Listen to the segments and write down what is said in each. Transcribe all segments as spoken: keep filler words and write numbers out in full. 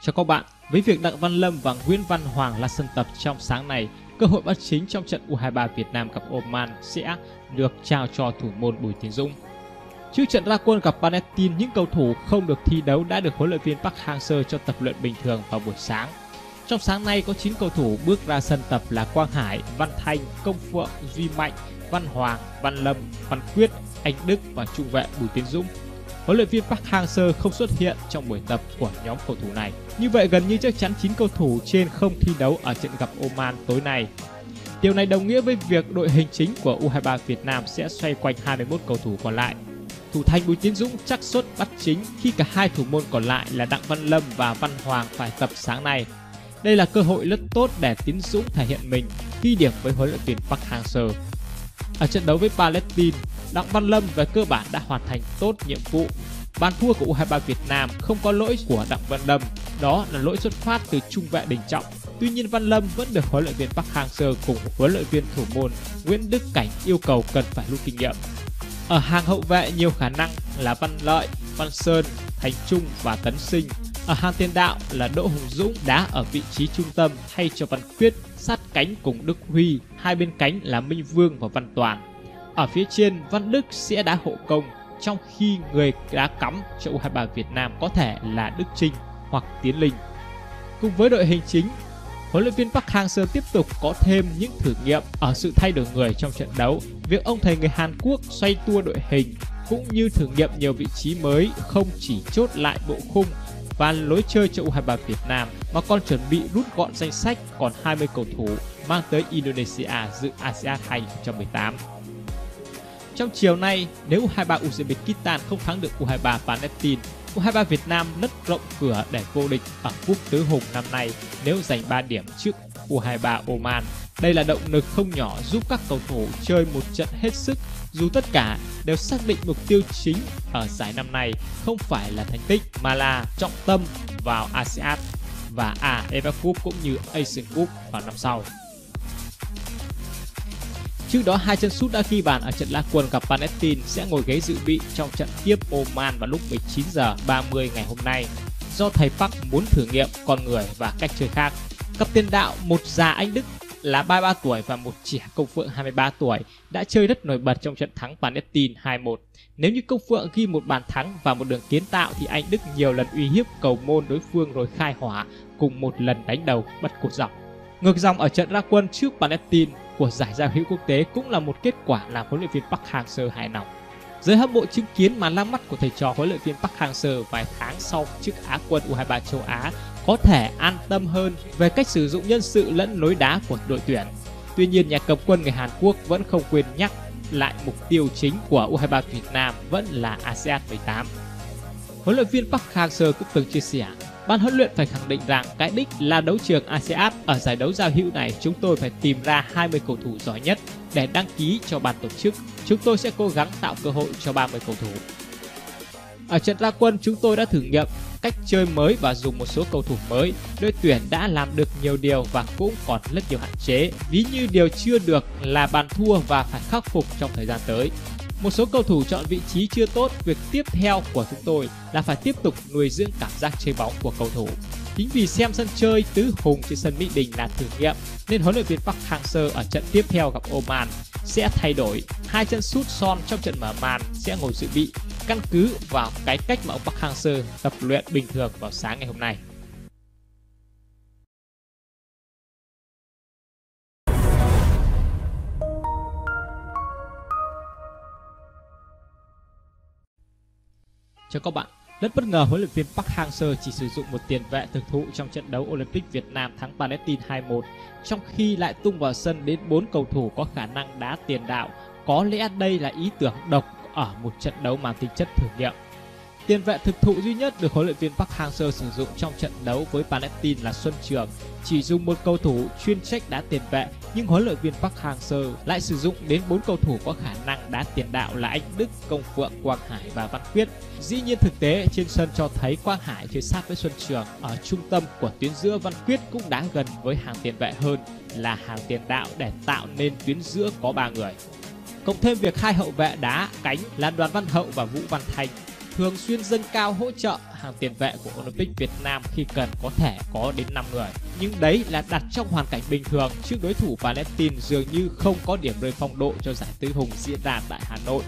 Chào các bạn, với việc Đặng Văn Lâm và Nguyễn Văn Hoàng là sân tập trong sáng nay, cơ hội bắt chính trong trận U hai ba Việt Nam gặp Oman sẽ được trao cho thủ môn Bùi Tiến Dũng. Trước trận ra quân gặp Palestine, những cầu thủ không được thi đấu đã được huấn luyện viên Park Hang-seo cho tập luyện bình thường vào buổi sáng. Trong sáng nay có chín cầu thủ bước ra sân tập là Quang Hải, Văn Thanh, Công Phượng, Duy Mạnh, Văn Hoàng, Văn Lâm, Văn Quyết, Anh Đức và trung vệ Bùi Tiến Dũng. Huấn luyện viên Park Hang-seo không xuất hiện trong buổi tập của nhóm cầu thủ này. Như vậy gần như chắc chắn chín cầu thủ trên không thi đấu ở trận gặp Oman tối nay. Điều này đồng nghĩa với việc đội hình chính của U hai ba Việt Nam sẽ xoay quanh hai mươi mốt cầu thủ còn lại. Thủ thành Bùi Tiến Dũng chắc suất bắt chính khi cả hai thủ môn còn lại là Đặng Văn Lâm và Văn Hoàng phải tập sáng nay. Đây là cơ hội rất tốt để Tiến Dũng thể hiện mình, ghi điểm với huấn luyện viên Park Hang-seo. Ở trận đấu với Palestine, Đặng Văn Lâm về cơ bản đã hoàn thành tốt nhiệm vụ. Bàn thua của U hai ba Việt Nam không có lỗi của Đặng Văn Lâm, đó là lỗi xuất phát từ trung vệ Đình Trọng. Tuy nhiên Văn Lâm vẫn được huấn luyện viên Park Hang-seo cùng huấn luyện viên thủ môn Nguyễn Đức Cảnh yêu cầu cần phải rút kinh nghiệm. Ở hàng hậu vệ nhiều khả năng là Văn Lợi, Văn Sơn, Thành Trung và Tấn Sinh. Ở hàng tiền đạo là Đỗ Hùng Dũng đá ở vị trí trung tâm thay cho Văn Quyết, sát cánh cùng Đức Huy, hai bên cánh là Minh Vương và Văn Toàn. Ở phía trên, Văn Đức sẽ đá hộ công, trong khi người đá cắm cho U hai ba Việt Nam có thể là Đức Trinh hoặc Tiến Linh. Cùng với đội hình chính, huấn luyện viên Park Hang-seo tiếp tục có thêm những thử nghiệm ở sự thay đổi người trong trận đấu. Việc ông thầy người Hàn Quốc xoay tua đội hình cũng như thử nghiệm nhiều vị trí mới, không chỉ chốt lại bộ khung và lối chơi cho U hai ba Việt Nam mà còn chuẩn bị rút gọn danh sách còn hai mươi cầu thủ mang tới Indonesia dự a sê an hai không một tám. Trong chiều nay, nếu U hai ba Uzbekistan không thắng được U hai ba Palestine, U hai ba Việt Nam nứt rộng cửa để vô địch ở Cúp Tứ Hùng năm nay nếu giành ba điểm trước U hai ba Oman. Đây là động lực không nhỏ giúp các cầu thủ chơi một trận hết sức, dù tất cả đều xác định mục tiêu chính ở giải năm nay không phải là thành tích mà là trọng tâm vào a sê an và a ép ép Cup cũng như Asian Cup vào năm sau. Trước đó, hai chân sút đã ghi bàn ở trận ra quân gặp Palestine sẽ ngồi ghế dự bị trong trận tiếp Oman vào lúc mười chín giờ ba mươi ngày hôm nay, do thầy Park muốn thử nghiệm con người và cách chơi khác. Cặp tiền đạo một già Anh Đức là ba mươi ba tuổi và một trẻ Công Phượng hai mươi ba tuổi đã chơi rất nổi bật trong trận thắng Palestine hai một. Nếu như Công Phượng ghi một bàn thắng và một đường kiến tạo thì Anh Đức nhiều lần uy hiếp cầu môn đối phương rồi khai hỏa cùng một lần đánh đầu bật cột dọc. Ngược dòng ở trận ra quân trước Palestine của giải giao hữu quốc tế cũng là một kết quả làm huấn luyện viên Park Hang-seo hài lòng. Giới hâm mộ chứng kiến màn ra mắt của thầy trò huấn luyện viên Park Hang-seo vài tháng sau trước Á quân U hai ba châu Á có thể an tâm hơn về cách sử dụng nhân sự lẫn lối đá của đội tuyển. Tuy nhiên, nhà cầm quân người Hàn Quốc vẫn không quên nhắc lại mục tiêu chính của U hai ba Việt Nam vẫn là a sê an mười tám. Huấn luyện viên Park Hang-seo cũng từng chia sẻ, ban huấn luyện phải khẳng định rằng cái đích là đấu trường a sê an. Ở giải đấu giao hữu này chúng tôi phải tìm ra hai mươi cầu thủ giỏi nhất để đăng ký cho ban tổ chức. Chúng tôi sẽ cố gắng tạo cơ hội cho ba mươi cầu thủ. Ở trận ra quân chúng tôi đã thử nghiệm cách chơi mới và dùng một số cầu thủ mới. Đội tuyển đã làm được nhiều điều và cũng còn rất nhiều hạn chế. Ví như điều chưa được là bàn thua và phải khắc phục trong thời gian tới. Một số cầu thủ chọn vị trí chưa tốt, việc tiếp theo của chúng tôi là phải tiếp tục nuôi dưỡng cảm giác chơi bóng của cầu thủ. Chính vì xem sân chơi Tứ Hùng trên sân Mỹ Đình là thử nghiệm nên huấn luyện viên Park Hang-seo ở trận tiếp theo gặp Oman sẽ thay đổi. Hai chân sút Son trong trận mở màn sẽ ngồi dự bị, căn cứ vào cái cách mà ông Park Hang-seo tập luyện bình thường vào sáng ngày hôm nay. Chào các bạn, rất bất ngờ huấn luyện viên Park Hang-seo chỉ sử dụng một tiền vệ thực thụ trong trận đấu Olympic Việt Nam thắng Palestine hai một, trong khi lại tung vào sân đến bốn cầu thủ có khả năng đá tiền đạo. Có lẽ đây là ý tưởng độc ở một trận đấu mang tính chất thử nghiệm. Tiền vệ thực thụ duy nhất được huấn luyện viên Park Hang-seo sử dụng trong trận đấu với Palestine là Xuân Trường, chỉ dùng một cầu thủ chuyên trách đá tiền vệ, nhưng huấn luyện viên Park Hang-seo lại sử dụng đến bốn cầu thủ có khả năng đá tiền đạo là Anh Đức, Công Phượng, Quang Hải và Văn Quyết. Dĩ nhiên thực tế trên sân cho thấy Quang Hải chơi sát với Xuân Trường, ở trung tâm của tuyến giữa Văn Quyết cũng đá gần với hàng tiền vệ hơn là hàng tiền đạo để tạo nên tuyến giữa có ba người. Cộng thêm việc hai hậu vệ đá cánh là Đoàn Văn Hậu và Vũ Văn Thanh. thường xuyên dâng cao hỗ trợ hàng tiền vệ của Olympic Việt Nam khi cần có thể có đến năm người. Nhưng đấy là đặt trong hoàn cảnh bình thường, trước đối thủ Palestine dường như không có điểm rơi phong độ cho giải tứ hùng diễn ra tại Hà Nội.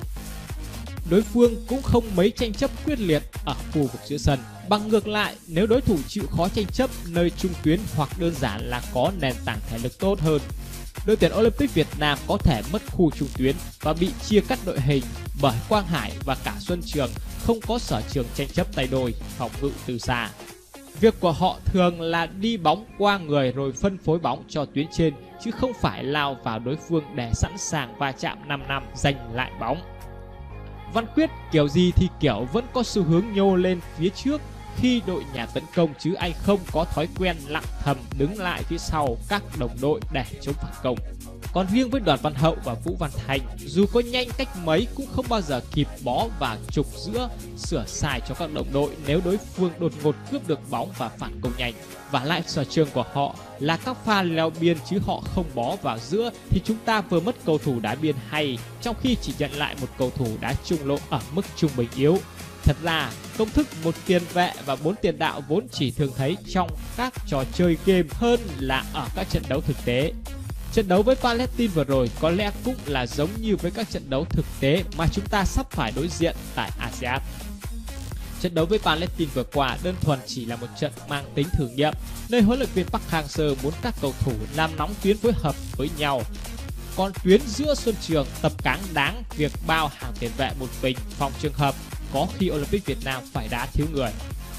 Đối phương cũng không mấy tranh chấp quyết liệt ở khu vực giữa sân. Bằng ngược lại, nếu đối thủ chịu khó tranh chấp nơi trung tuyến hoặc đơn giản là có nền tảng thể lực tốt hơn, đội tuyển Olympic Việt Nam có thể mất khu trung tuyến và bị chia cắt đội hình bởi Quang Hải và cả Xuân Trường không có sở trường tranh chấp tay đôi, phòng ngự từ xa. Việc của họ thường là đi bóng qua người rồi phân phối bóng cho tuyến trên, chứ không phải lao vào đối phương để sẵn sàng va chạm năm năm giành lại bóng. Văn Quyết kiểu gì thì kiểu vẫn có xu hướng nhô lên phía trước khi đội nhà tấn công, chứ anh không có thói quen lặng thầm đứng lại phía sau các đồng đội để chống phản công. Còn riêng với Đoàn Văn Hậu và Vũ Văn Thành, dù có nhanh cách mấy cũng không bao giờ kịp bó vào trục giữa sửa sai cho các đồng đội nếu đối phương đột ngột cướp được bóng và phản công nhanh. Và lại sở trường của họ là các pha leo biên, chứ họ không bó vào giữa thì chúng ta vừa mất cầu thủ đá biên hay, trong khi chỉ nhận lại một cầu thủ đá trung lộ ở mức trung bình yếu. Thật ra, công thức một tiền vệ và bốn tiền đạo vốn chỉ thường thấy trong các trò chơi game hơn là ở các trận đấu thực tế. Trận đấu với Palestine vừa rồi có lẽ cũng là giống như với các trận đấu thực tế mà chúng ta sắp phải đối diện tại a sê an. Trận đấu với Palestine vừa qua đơn thuần chỉ là một trận mang tính thử nghiệm, nơi huấn luyện viên Park Hang-seo muốn các cầu thủ làm nóng tuyến phối hợp với nhau. Còn tuyến giữa Xuân Trường tập cáng đáng việc bao hàng tiền vệ một mình phòng trường hợp có khi Olympic Việt Nam phải đá thiếu người.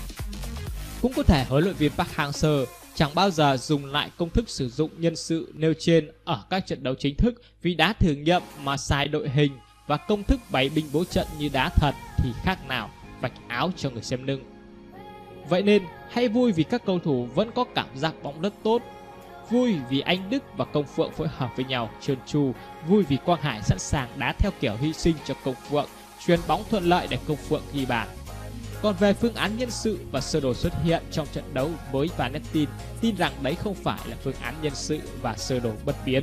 Cũng có thể huấn luyện viên Park Hang-seo chẳng bao giờ dùng lại công thức sử dụng nhân sự nêu trên ở các trận đấu chính thức, vì đá thử nghiệm mà xài đội hình và công thức bày binh bố trận như đá thật thì khác nào vạch áo cho người xem lưng. Vậy nên hãy vui vì các cầu thủ vẫn có cảm giác bóng đất tốt, vui vì anh Đức và Công Phượng phối hợp với nhau trơn tru, vui vì Quang Hải sẵn sàng đá theo kiểu hy sinh cho Công Phượng, chuyền bóng thuận lợi để Công Phượng ghi bàn. Còn về phương án nhân sự và sơ đồ xuất hiện trong trận đấu với Palestine, tin rằng đấy không phải là phương án nhân sự và sơ đồ bất biến.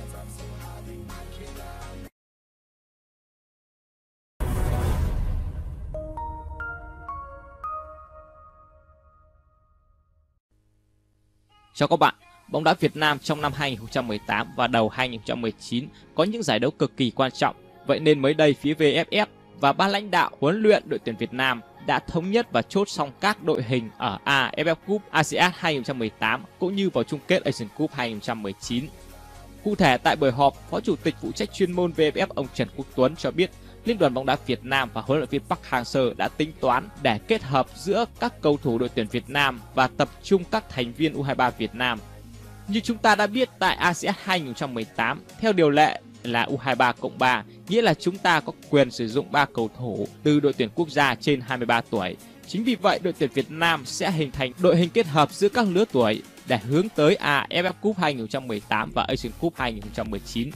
Chào các bạn, bóng đá Việt Nam trong năm hai nghìn không trăm mười tám và đầu hai nghìn không trăm mười chín có những giải đấu cực kỳ quan trọng. Vậy nên mới đây phía vê ép ép và ban lãnh đạo huấn luyện đội tuyển Việt Nam đã thống nhất và chốt xong các đội hình ở a ép ép Cup a sê an hai nghìn không trăm mười tám cũng như vào chung kết Asian Cup hai nghìn không trăm mười chín. Cụ thể tại buổi họp, Phó Chủ tịch phụ trách chuyên môn vê ép ép ông Trần Quốc Tuấn cho biết Liên đoàn bóng đá Việt Nam và huấn luyện viên Park Hang-seo đã tính toán để kết hợp giữa các cầu thủ đội tuyển Việt Nam và tập trung các thành viên u hai ba Việt Nam. Như chúng ta đã biết, tại a sê an hai nghìn không trăm mười tám, theo điều lệ là u hai ba cộng ba, nghĩa là chúng ta có quyền sử dụng ba cầu thủ từ đội tuyển quốc gia trên hai mươi ba tuổi. Chính vì vậy, đội tuyển Việt Nam sẽ hình thành đội hình kết hợp giữa các lứa tuổi để hướng tới a ép ép Cup hai nghìn không trăm mười tám và Asian Cup hai nghìn không trăm mười chín.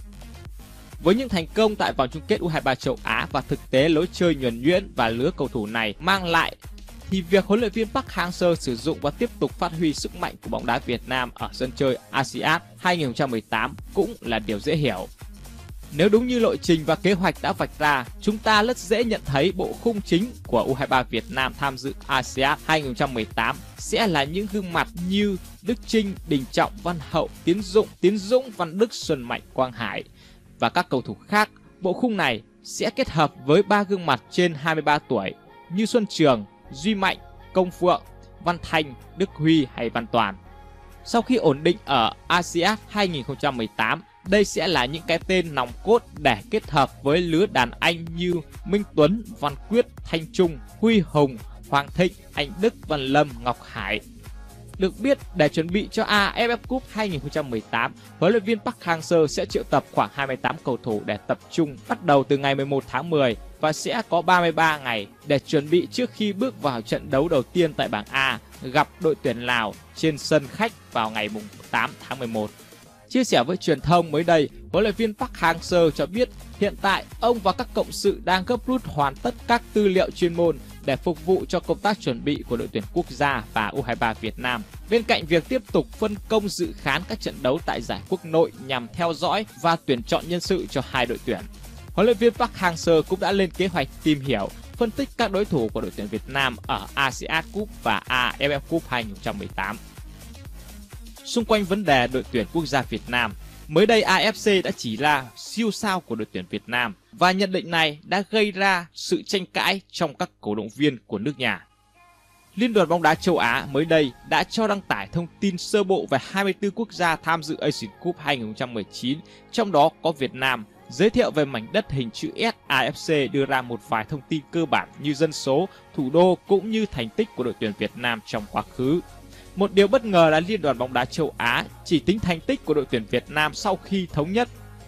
Với những thành công tại vòng chung kết u hai ba châu Á và thực tế lối chơi nhuần nhuyễn và lứa cầu thủ này mang lại, thì việc huấn luyện viên Park Hang-seo sử dụng và tiếp tục phát huy sức mạnh của bóng đá Việt Nam ở sân chơi a sê an hai nghìn không trăm mười tám cũng là điều dễ hiểu. Nếu đúng như lộ trình và kế hoạch đã vạch ra, chúng ta rất dễ nhận thấy bộ khung chính của u hai ba Việt Nam tham dự a sê an hai nghìn không trăm mười tám sẽ là những gương mặt như Đức Chinh, Đình Trọng, Văn Hậu, Tiến Dụng, Tiến Dũng, Văn Đức, Xuân Mạnh, Quang Hải và các cầu thủ khác. Bộ khung này sẽ kết hợp với ba gương mặt trên hai mươi ba tuổi như Xuân Trường, Duy Mạnh, Công Phượng, Văn Thanh, Đức Huy hay Văn Toàn. Sau khi ổn định ở a sê an hai nghìn không trăm mười tám, đây sẽ là những cái tên nòng cốt để kết hợp với lứa đàn anh như Minh Tuấn, Văn Quyết, Thanh Trung, Huy Hùng, Hoàng Thịnh, Anh Đức, Văn Lâm, Ngọc Hải. Được biết, để chuẩn bị cho a ép ép Cup hai nghìn không trăm mười tám, huấn luyện viên Park Hang-seo sẽ triệu tập khoảng hai mươi tám cầu thủ để tập trung bắt đầu từ ngày mười một tháng mười và sẽ có ba mươi ba ngày để chuẩn bị trước khi bước vào trận đấu đầu tiên tại bảng A gặp đội tuyển Lào trên sân khách vào ngày tám tháng mười một. Chia sẻ với truyền thông mới đây, huấn luyện viên Park Hang-seo cho biết hiện tại ông và các cộng sự đang gấp rút hoàn tất các tư liệu chuyên môn để phục vụ cho công tác chuẩn bị của đội tuyển quốc gia và u hai ba Việt Nam. Bên cạnh việc tiếp tục phân công dự khán các trận đấu tại giải quốc nội nhằm theo dõi và tuyển chọn nhân sự cho hai đội tuyển, huấn luyện viên Park Hang-seo cũng đã lên kế hoạch tìm hiểu phân tích các đối thủ của đội tuyển Việt Nam ở a sê an Cup và a ép ép Cup hai không một tám. Xung quanh vấn đề đội tuyển quốc gia Việt Nam, mới đây a ép xê đã chỉ ra siêu sao của đội tuyển Việt Nam và nhận định này đã gây ra sự tranh cãi trong các cổ động viên của nước nhà. Liên đoàn bóng đá châu Á mới đây đã cho đăng tải thông tin sơ bộ về hai mươi tư quốc gia tham dự Asian Cup hai không một chín, trong đó có Việt Nam, giới thiệu về mảnh đất hình chữ S. a ép xê đưa ra một vài thông tin cơ bản như dân số, thủ đô cũng như thành tích của đội tuyển Việt Nam trong quá khứ. Một điều bất ngờ là Liên đoàn bóng đá châu Á chỉ tính thành tích của đội tuyển Việt Nam sau khi thống nhất.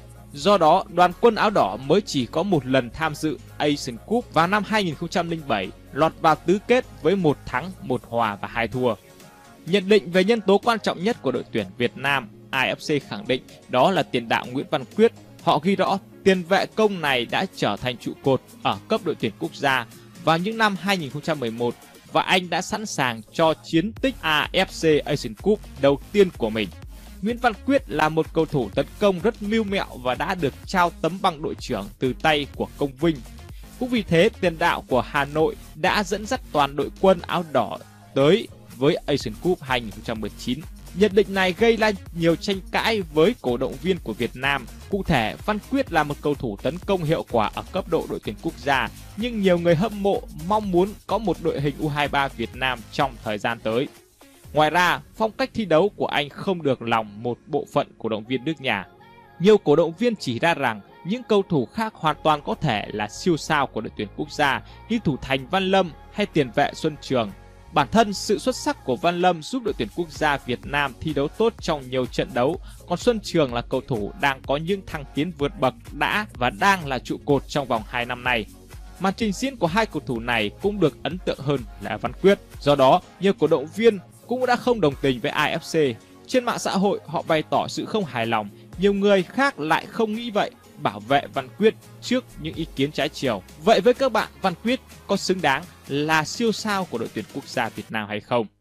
Do đó, đoàn quân áo đỏ mới chỉ có một lần tham dự Asian Cup vào năm hai không không bảy, lọt vào tứ kết với một thắng, một hòa và hai thua. Nhận định về nhân tố quan trọng nhất của đội tuyển Việt Nam, a ép xê khẳng định đó là tiền đạo Nguyễn Văn Quyết. Họ ghi rõ tiền vệ công này đã trở thành trụ cột ở cấp đội tuyển quốc gia vào những năm hai không một một và anh đã sẵn sàng cho chiến tích a ép xê Asian Cup đầu tiên của mình. Nguyễn Văn Quyết là một cầu thủ tấn công rất mưu mẹo và đã được trao tấm bằng đội trưởng từ tay của Công Vinh. Cũng vì thế, tiền đạo của Hà Nội đã dẫn dắt toàn đội quân áo đỏ tới với Asian Cup hai không một chín. Nhận định này gây ra nhiều tranh cãi với cổ động viên của Việt Nam. Cụ thể, Văn Quyết là một cầu thủ tấn công hiệu quả ở cấp độ đội tuyển quốc gia, nhưng nhiều người hâm mộ mong muốn có một đội hình u hai ba Việt Nam trong thời gian tới. Ngoài ra, phong cách thi đấu của anh không được lòng một bộ phận cổ động viên nước nhà. Nhiều cổ động viên chỉ ra rằng những cầu thủ khác hoàn toàn có thể là siêu sao của đội tuyển quốc gia như thủ thành Văn Lâm hay tiền vệ Xuân Trường. Bản thân sự xuất sắc của Văn Lâm giúp đội tuyển quốc gia Việt Nam thi đấu tốt trong nhiều trận đấu, còn Xuân Trường là cầu thủ đang có những thăng tiến vượt bậc đã và đang là trụ cột trong vòng hai năm nay. Màn trình diễn của hai cầu thủ này cũng được ấn tượng hơn là Văn Quyết. Do đó, nhiều cổ động viên cũng đã không đồng tình với a ép xê. Trên mạng xã hội, họ bày tỏ sự không hài lòng. Nhiều người khác lại không nghĩ vậy, bảo vệ Văn Quyết trước những ý kiến trái chiều. Vậy với các bạn, Văn Quyết có xứng đáng là siêu sao của đội tuyển quốc gia Việt Nam hay không?